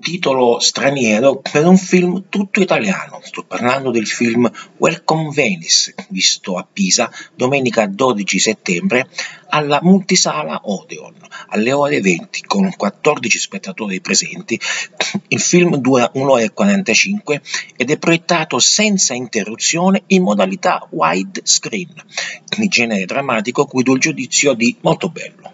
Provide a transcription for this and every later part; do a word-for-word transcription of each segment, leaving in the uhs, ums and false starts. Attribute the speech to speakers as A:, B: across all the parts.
A: titolo straniero per un film tutto italiano. Sto parlando del film Welcome Venice, visto a Pisa domenica dodici settembre alla multisala Odeon alle ore venti con quattordici spettatori presenti. Il film dura un'ora e quarantacinque ed è proiettato senza interruzione in modalità widescreen, di genere drammatico cui do il giudizio di molto bello.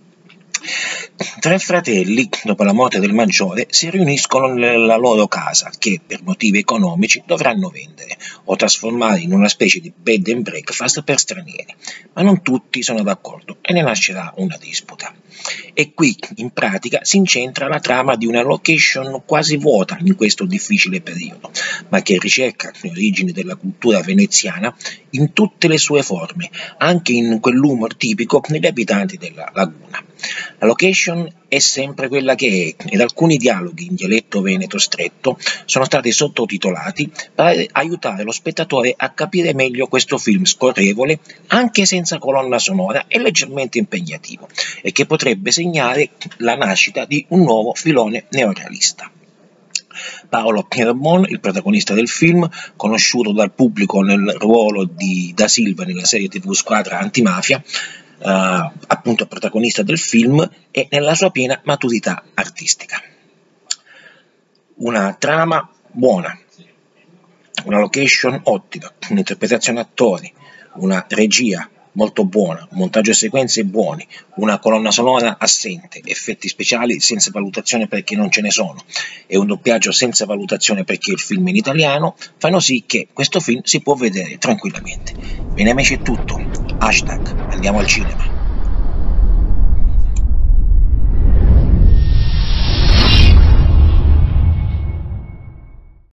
A: Tre fratelli, dopo la morte del maggiore, si riuniscono nella loro casa che, per motivi economici, dovranno vendere o trasformare in una specie di bed and breakfast per stranieri, ma non tutti sono d'accordo e ne nascerà una disputa. E qui, in pratica, si incentra la trama di una location quasi vuota in questo difficile periodo, ma che ricerca le origini della cultura veneziana in tutte le sue forme, anche in quell'humor tipico degli abitanti della laguna. La location è sempre quella che è ed alcuni dialoghi in dialetto veneto stretto sono stati sottotitolati per aiutare lo spettatore a capire meglio questo film scorrevole, anche senza colonna sonora e leggermente impegnativo, e che potrebbe segnare la nascita di un nuovo filone neorealista. Paolo Piermon, il protagonista del film, conosciuto dal pubblico nel ruolo di Da Silva nella serie tivù Squadra Antimafia, Uh, appunto protagonista del film, e nella sua piena maturità artistica. Una trama buona, una location ottima, un'interpretazione attori, una regia molto buona, un montaggio e sequenze buoni, una colonna sonora assente, effetti speciali senza valutazione perché non ce ne sono e un doppiaggio senza valutazione perché il film è in italiano, fanno sì che questo film si può vedere tranquillamente. Bene amici, è tutto. Hashtag andiamo al cinema.